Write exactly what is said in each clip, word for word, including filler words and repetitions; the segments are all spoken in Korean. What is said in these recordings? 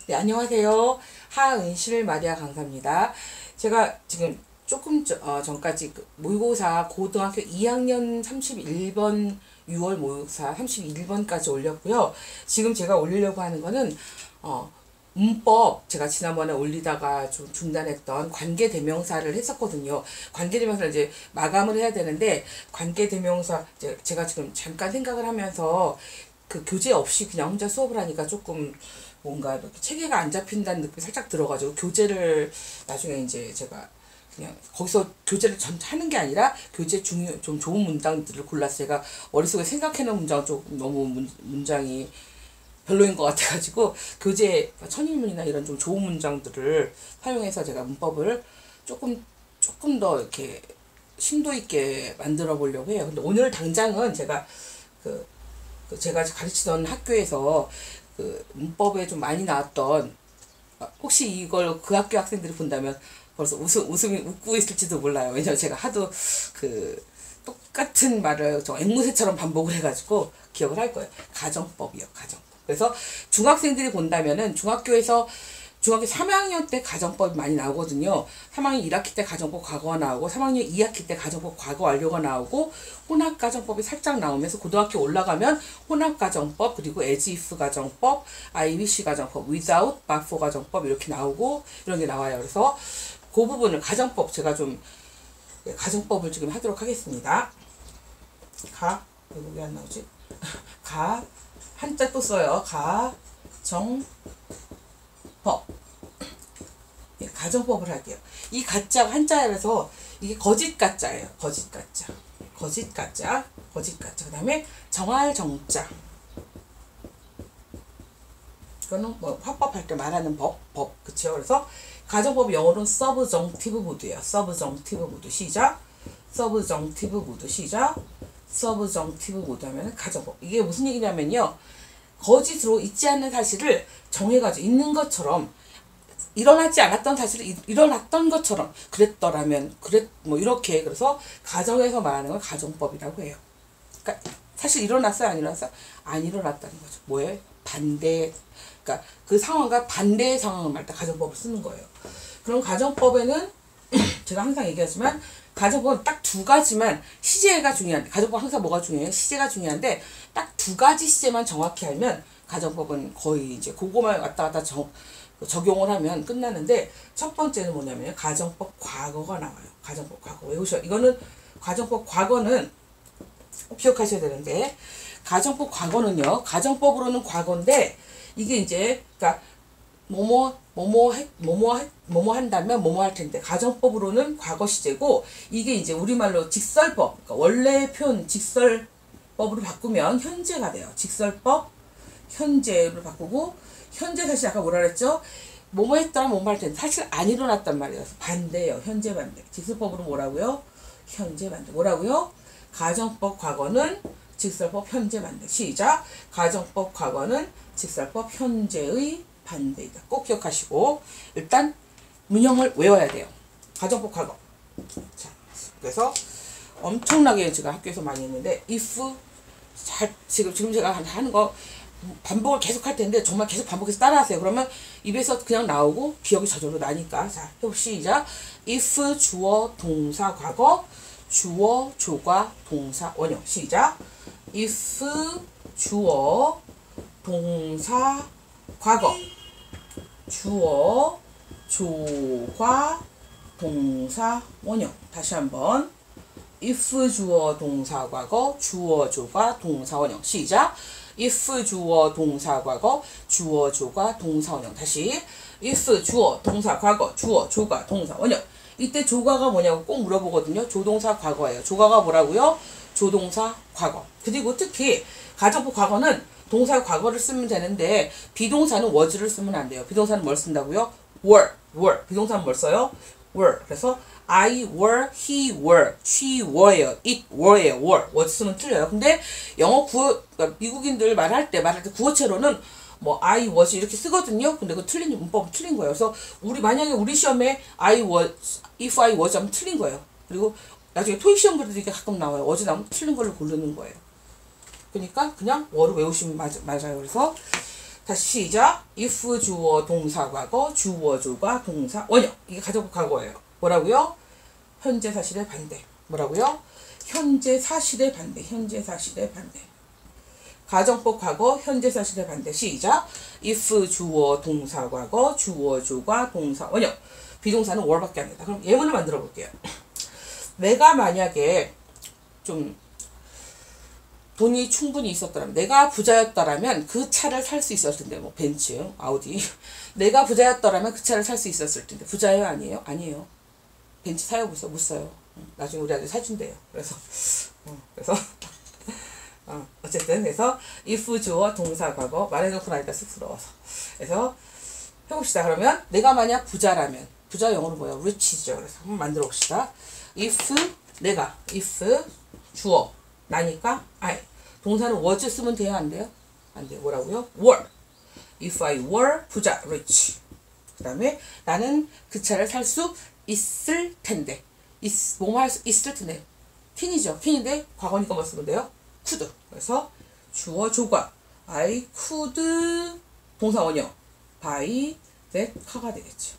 네, 안녕하세요. 하은실 마리아 강사입니다. 제가 지금 조금 저, 어, 전까지 그 모의고사 고등학교 이 학년 삼십일 번 유월 모의고사 삼십일 번까지 올렸고요. 지금 제가 올리려고 하는 거는 어, 문법, 제가 지난번에 올리다가 좀 중단했던 관계대명사를 했었거든요. 관계대명사를 이제 마감을 해야 되는데, 관계대명사, 이제 제가 지금 잠깐 생각을 하면서 그 교재 없이 그냥 혼자 수업을 하니까 조금 뭔가 이렇게 체계가 안 잡힌다는 느낌이 살짝 들어가지고, 교재를 나중에 이제 제가 그냥 거기서 교재를 전 하는 게 아니라 교재 중요 좀 좋은 문장들을 골라서, 제가 머릿속에 생각해놓은 문장 조금 너무 문, 문장이 별로인 것 같아가지고 교재 천일문이나 이런 좀 좋은 문장들을 사용해서 제가 문법을 조금 조금 더 이렇게 심도 있게 만들어 보려고 해요. 근데 오늘 당장은 제가 그, 그 제가 가르치던 학교에서 그 문법에 좀 많이 나왔던, 혹시 이걸 그 학교 학생들이 본다면 벌써 웃음, 웃음이 웃고 있을지도 몰라요. 왜냐면 제가 하도 그 똑같은 말을 저 앵무새처럼 반복을 해가지고 기억을 할 거예요. 가정법이요, 가정법. 그래서 중학생들이 본다면은 중학교에서 중학교 삼 학년 때 가정법이 많이 나오거든요. 삼 학년 일 학기 때 가정법 과거가 나오고, 삼 학년 이 학기 때 가정법 과거 완료가 나오고, 혼합가정법이 살짝 나오면서 고등학교 올라가면 혼합가정법, 그리고 as if 가정법, I wish 가정법, without, but for 가정법 이렇게 나오고 이런 게 나와요. 그래서 그 부분을 가정법, 제가 좀 가정법을 지금 하도록 하겠습니다. 가, 이거 왜 안 나오지? 가, 한자 또 써요. 가, 정, 법. 예, 가정법을 할게요. 이 가짜가 한자라서 이게 거짓 가짜예요. 거짓 가짜. 거짓 가짜. 거짓 가짜. 그 다음에 정할 정자. 이거는 뭐 화법할 때 말하는 법. 법. 그쵸? 그래서 가정법이 영어로는 subjunctive mood예요. subjunctive mood. 시작. subjunctive mood. 시작. subjunctive mood 하면 가정법. 이게 무슨 얘기냐면요, 거짓으로 있지 않는 사실을 정해가지고 있는 것처럼, 일어나지 않았던 사실을 일어났던 것처럼, 그랬더라면 그랬 뭐 이렇게, 그래서 가정에서 말하는 걸 가정법이라고 해요. 그러니까 사실 일어났어요, 안 일어났어요? 안 일어났다는 거죠. 뭐예요? 반대. 그러니까 그 상황과 반대의 상황을 말할 때 가정법을 쓰는 거예요. 그럼 가정법에는 제가 항상 얘기하지만, 가정법은 딱 두 가지만, 시제가 중요한데, 가정법 항상 뭐가 중요해요? 시제가 중요한데, 딱 두 가지 시제만 정확히 알면 가정법은 거의 이제 그거만 왔다 갔다 정, 적용을 하면 끝나는데, 첫 번째는 뭐냐면 가정법 과거가 나와요. 가정법 과거 외우셔. 이거는 가정법 과거는 꼭 기억하셔야 되는데, 가정법 과거는요, 가정법으로는 과거인데, 이게 이제 그러니까 뭐뭐 뭐뭐 해 뭐뭐 해 뭐뭐 한다면 뭐뭐 할 텐데, 가정법으로는 과거 시제고, 이게 이제 우리말로 직설법, 그러니까 원래 표현 직설법으로 바꾸면 현재가 돼요. 직설법 현재로 바꾸고, 현재 사실 아까 뭐라 그랬죠? 뭐뭐 했더라 뭐뭐 할 텐데, 사실 안 일어났단 말이에요. 반대예요. 현재 반대. 직설법으로 뭐라고요? 현재 반대. 뭐라고요? 가정법 과거는 직설법 현재 반대. 시작. 가정법 과거는 직설법 현재의 반대이다. 꼭 기억하시고, 일단 문형을 외워야 돼요. 가정법 과거. 자, 그래서 엄청나게 제가 학교에서 많이 했는데, if 잘 지금 지금 제가 하는 거 반복을 계속 할 텐데, 정말 계속 반복해서 따라하세요. 그러면 입에서 그냥 나오고 기억이 저절로 나니까. 자, 시작. if 주어 동사 과거, 주어 조과 동사 원형. 시작. if 주어 동사 과거, 주어 조과 동사 원형. 다시 한번. if 주어 동사 과거, 주어 조과 동사 원형. 시작. if 주어 동사 과거, 주어 조과 동사 원형. 다시. if 주어 동사 과거, 주어 조과 동사 원형. 이때 조과가 뭐냐고 꼭 물어보거든요. 조동사 과거예요. 조과가 뭐라고요? 조동사 과거. 그리고 특히 가정법 과거는 동사 과거를 쓰면 되는데, 비동사는 was를 쓰면 안 돼요. 비동사는 뭘 쓴다고요? were, were. 비동사는 뭘 써요? were. 그래서 I were, he were, she were요. it were요. were. was 쓰면 틀려요. 근데 영어 구어, 그러니까 미국인들 말할 때 말할 때 구어체로는 뭐 I was 이렇게 쓰거든요. 근데 그 틀린 문법은 틀린 거예요. 그래서 우리 만약에 우리 시험에 I was, if I was 하면 틀린 거예요. 그리고 나중에 토익 시험 그래도 이게 가끔 나와요. was 나오면 틀린 걸로 고르는 거예요. 그러니까 그냥 워를 외우시면 맞, 맞아요. 그래서 다시 시작. if 주어 동사 과거 주어 조가 동사 원형. 이게 가정법 과거예요. 뭐라고요? 현재 사실의 반대. 뭐라고요? 현재 사실의 반대. 현재 사실의 반대. 가정법 과거 현재 사실의 반대. 시작. if 주어 동사 과거 주어 조가 동사 원형. 비동사는 월밖에 안 된다. 그럼 예문을 만들어 볼게요. 내가 만약에 좀 돈이 충분히 있었더라면, 내가 부자였더라면 그 차를 살 수 있었을 텐데, 뭐 벤츠, 아우디. 내가 부자였더라면 그 차를 살 수 있었을 텐데. 부자예요, 아니에요? 아니에요. 벤츠 사요, 못 사? 못 사요. 나중에 우리 아들 사준대요. 그래서 어, 그래서 어, 어쨌든 그래서 if 주어 동사 과거 말해놓고 나니까 쑥스러워서. 그래서 해봅시다. 그러면 내가 만약 부자라면, 부자 영어로 뭐예요? rich죠. 그래서 한번 만들어 봅시다. if 내가 if 주어 나니까 I. 동사는 was 쓰면 돼요, 안 돼요? 안 돼요. 뭐라고요? were. if I were 부자 rich. 그 다음에 나는 그 차를 살 수 있을 텐데. 있, 뭐뭐 할 수 있을 텐데. 캔이죠. 캔인데 과거니까 뭐 쓰면 돼요? could. 그래서 주어 조과 I could 동사 원형 buy that car가 되겠죠.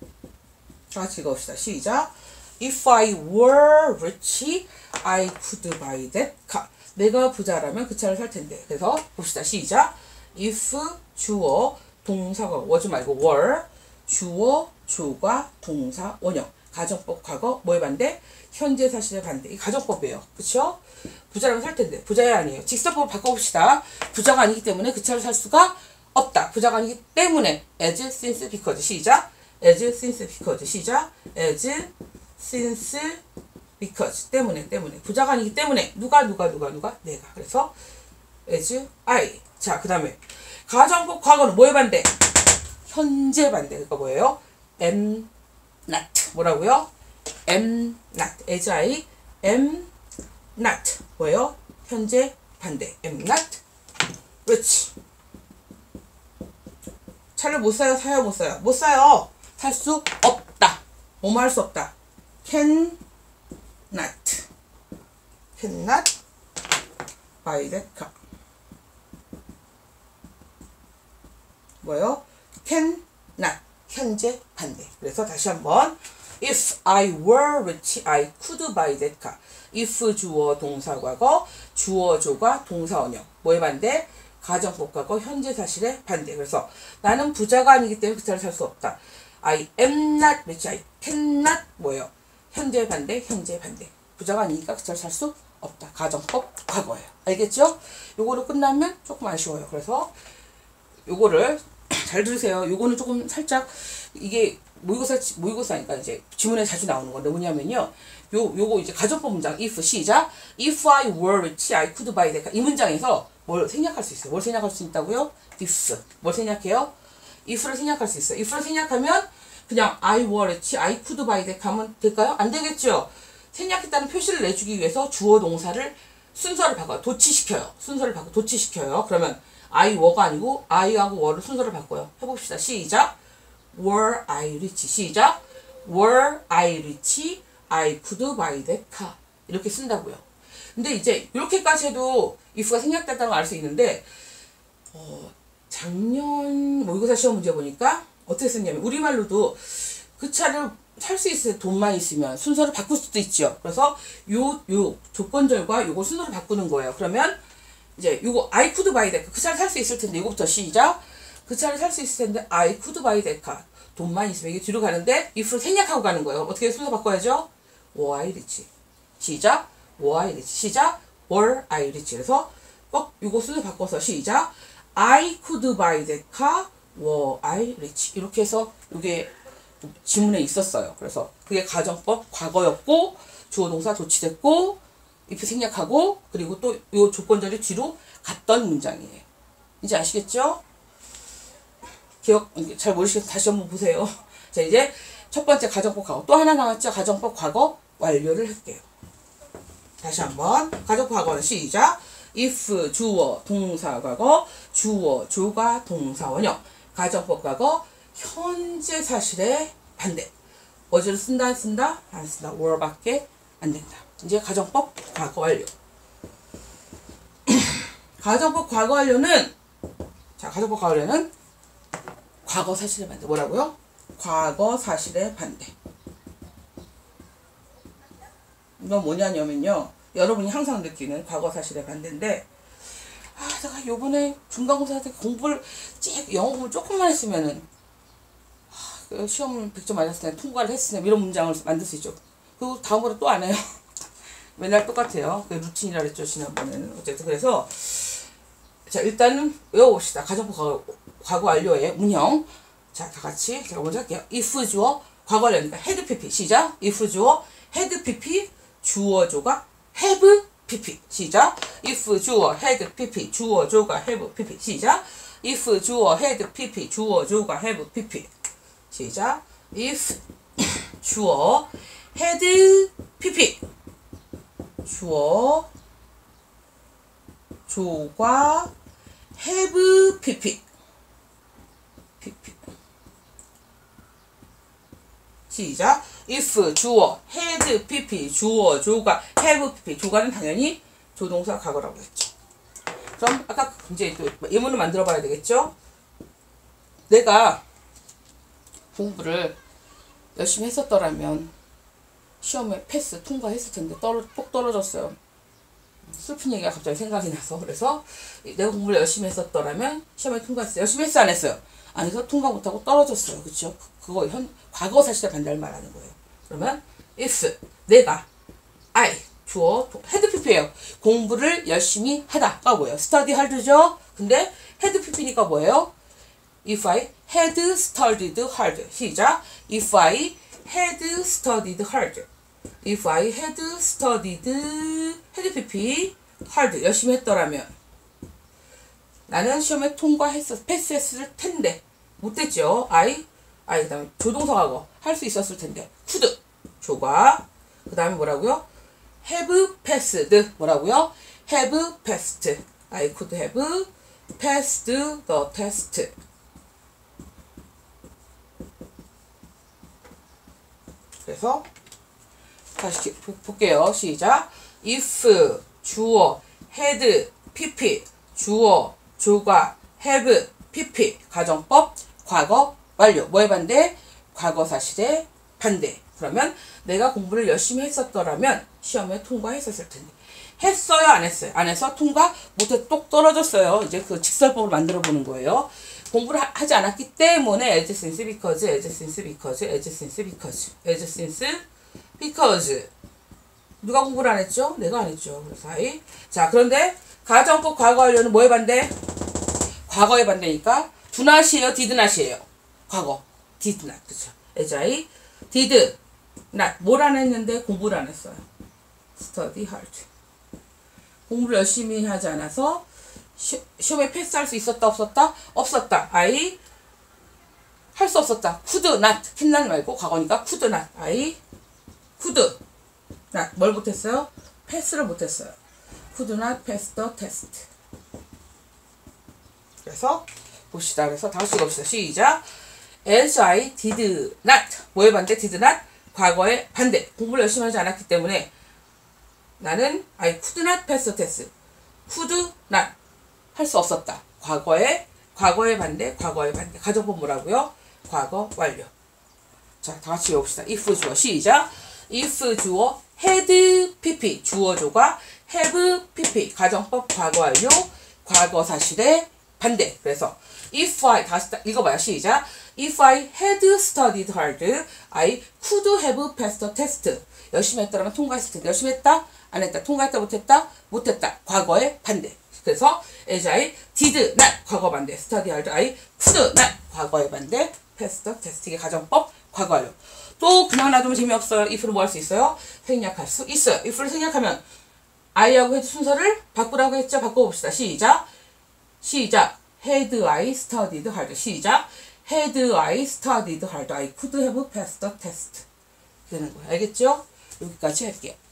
다 같이 읽어봅시다. 시작. If I were rich, I could buy that car. 내가 부자라면 그 차를 살 텐데. 그래서 봅시다. 시작. If 주어 동사가 was 말고 were 주어 조가 동사 원형. 가정법 과거 뭐의 반대? 현재 사실의 반대. 이 가정법이에요. 그쵸? 부자라면 살 텐데. 부자야 아니에요. 직설법을 바꿔봅시다. 부자가 아니기 때문에 그 차를 살 수가 없다. 부자가 아니기 때문에 as, since, because. 시작. as, since, because. 시작. as, since, because. 때문에, 때문에. 부자가 아니기 때문에. 누가, 누가, 누가, 누가? 내가. 그래서 as, I. 자, 그 다음에 가정법 과거는 뭐의 반대? 현재 반대. 그러니까 뭐예요? am not. 뭐라고요? am not. as I am not. 뭐예요? 현재 반대. am not rich. 차를 못 사요? 사요? 못 사요? 못 사요. 살 수 없다. 뭐뭐 할 수 없다. can not. cannot buy that car. 뭐예요? can not. 현재 반대. 그래서 다시 한번 if I were rich, I could buy that car. if 주어 동사 과거 주어 조가 동사 원형. 뭐의 반대? 가정법 과거 현재 사실의 반대. 그래서 나는 부자가 아니기 때문에 그 차를 살 수 없다. I am not rich, I cannot 뭐예요? 현재 반대, 현재 반대. 부자가 아니니까 그 차를 살 수 없다. 가정법 과거예요. 알겠죠? 요거로 끝나면 조금 아쉬워요. 그래서 요거를 잘 들으세요. 요거는 조금 살짝 이게 모의고사 모의고사니까 이제 지문에 자주 나오는 건데 뭐냐면요. 요 요거 이제 가정법 문장 if 시작. if I were rich, I could buy that. 이 문장에서 뭘 생략할 수 있어요. 뭘 생략할 수 있다고요? if. 뭘 생략해요? if를 생략할 수 있어요. if를 생략하면 그냥 I were rich, I could buy that 하면 될까요? 안 되겠죠. 생략했다는 표시를 내주기 위해서 주어 동사를 순서를 바꿔요. 도치시켜요. 순서를 바꿔 도치시켜요. 그러면 I were가 아니고 I하고 were를 순서를 바꿔요. 해봅시다. 시작. were I rich. 시작. were I rich, I could buy that car. 이렇게 쓴다고요. 근데 이제 이렇게까지 해도 if가 생략됐다는 걸 알 수 있는데 어, 작년 모의고사 시험 문제 보니까 어떻게 썼냐면 우리말로도 그 차를 살 수 있을 돈만 있으면 순서를 바꿀 수도 있죠. 그래서 요, 요 조건절과 요거 순서를 바꾸는 거예요. 그러면 이제 요거 I could buy that car. 그 차를 살 수 있을 텐데 이거부터 시작. 그 차를 살 수 있을 텐데 I could buy that car. 돈만 있으면 이게 뒤로 가는데 if를 생략하고 가는 거예요. 어떻게 순서 바꿔야죠? were I rich. 시작. were I rich. 시작. were I rich. 그래서 꼭 요거 순서 바꿔서 시작. I could buy that car. were I rich. 이렇게 해서 이게 지문에 있었어요. 그래서 그게 가정법 과거였고 주어 동사 도치됐고 if 생략하고 그리고 또 요 조건절이 뒤로 갔던 문장이에요. 이제 아시겠죠? 기억 잘 모르시겠어요. 다시 한번 보세요. 자, 이제 첫 번째 가정법 과거 또 하나 남았죠. 가정법 과거 완료를 할게요. 다시 한번 가정법 과거는 시작. if 주어 동사 과거 주어 조가 동사 원형. 가정법 과거 현재 사실의 반대. 어제를 쓴다 안 쓴다? 안 쓴다. were밖에 안 된다. 이제 가정법 과거 완료. 가정법 과거 완료는 자 자, 가정법 과거에는 과거 사실의 반대. 뭐라고요? 과거 사실의 반대. 이건 뭐냐면요. 여러분이 항상 느끼는 과거 사실의 반대인데, 아, 내가 요번에 중간고사 때 공부를, 찌, 영어 공부 조금만 했으면은, 아, 시험 백 점 맞았을 때 통과를 했으면 이런 문장을 만들 수 있죠. 그리고 다음번에 또 안 해요. 맨날 똑같아요. 그 루틴이라 그랬죠, 지난번에는. 어쨌든 그래서, 자, 일단은 외워봅시다. 가정법 과거, 과거 완료의 운영. 자, 다 같이 제가 먼저 할게요. if 주어 과거 완료니까 had pp. 시작. if 주어 had pp 주어조가 have pp. 시작. if 주어 had pp 주어조가 have pp. 시작. if 주어 had pp 주어조가 have pp. 시작. if 주어 had pp 주어 조가 have pp. pp. 시작. if 주어 had pp 주어 조가 have pp. 조가는 당연히 조동사 과거라고 했죠. 그럼 아까 이제 또 예문을 만들어 봐야 되겠죠. 내가 공부를 열심히 했었더라면 시험에 패스 통과했을 텐데 떨어, 꼭 떨어졌어요. 슬픈 얘기가 갑자기 생각이 나서. 그래서 내가 공부를 열심히 했었더라면 시험에 통과했어요. 열심히 했어 안 했어요? 안 해서 통과 못하고 떨어졌어요. 그쵸? 그거 현 과거 사실에 반대를 말하는 거예요. 그러면 if 내가 I 주어 had pp예요. 공부를 열심히 하다가 뭐예요? study hard죠. 근데 had pp니까 뭐예요? if I had studied hard. 시작. if I had studied hard. if I had studied had pp hard. 열심히 했더라면 나는 시험에 통과했었 패스했을 텐데 못했죠. I I 그 다음에 조동사하고 할 수 있었을 텐데 could 조가 그 다음에 뭐라고요? have passed 뭐라고요? have passed. I could have passed the test. 그래서 다시 볼게요. 시작. if 주어 had pp 주어 조가 have pp. 가정법 과거 완료. 뭐의 반대? 과거 사실의 반대. 그러면 내가 공부를 열심히 했었더라면 시험에 통과했었을 텐데 했어요 안 했어요? 안 해서 통과 못해 똑 떨어졌어요. 이제 그 직설법을 만들어 보는 거예요. 공부를 하, 하지 않았기 때문에 as since because as since because as since because as since because 누가 공부를 안 했죠? 내가 안 했죠. 그래서 I. 자, 그런데 가정법 과거 완료는 뭐의 반대? 과거의 반대니까 do not이에요, did not이에요? 과거 did not. 그쵸? as I did not. 뭘 안 했는데 공부를 안 했어요. study hard. 공부를 열심히 하지 않아서 시, 시험에 패스할 수 있었다 없었다? 없었다. I 할 수 없었다. could not. 캔난 말고 과거니까 could not. I could not. 뭘 못했어요? 패스를 못했어요. could not pass the test. 그래서 봅시다. 그래서 다 같이 읽어봅시다. 시작. as I did not. 뭐의 반대? did not. 과거의 반대. 공부를 열심히 하지 않았기 때문에 나는 I could not pass the test. could not. 할 수 없었다. 과거의 과거의 반대, 과거의 반대. 가정법 뭐라고요? 과거 완료. 자, 다 같이 외웁시다. if 주어 시작. if 주어 had pp 주어조가 have pp. 가정법 과거 완료. 과거 사실의 반대. 그래서 if I 다시 읽어봐요. 시작. if I had studied hard, I could have passed the test. 열심히 했더라면 통과했을 텐데 열심히 했다? 안 했다? 통과했다? 못했다? 못했다. 과거의 반대. 그래서 as I did not 과거 반대. study hard, I could not 과거의 반대. pass the test. 이게 가정법 과거 완료. 또 그냥 놔두면 재미없어요. if를 뭐 할 수 있어요? 생략할 수 있어요. if를 생략하면 I하고 had 순서를 바꾸라고 했죠. 바꿔봅시다. 시작. 시작. had I studied hard. 시작. had I studied hard, I could have passed the test. 되는 거예요. 알겠죠? 여기까지 할게요.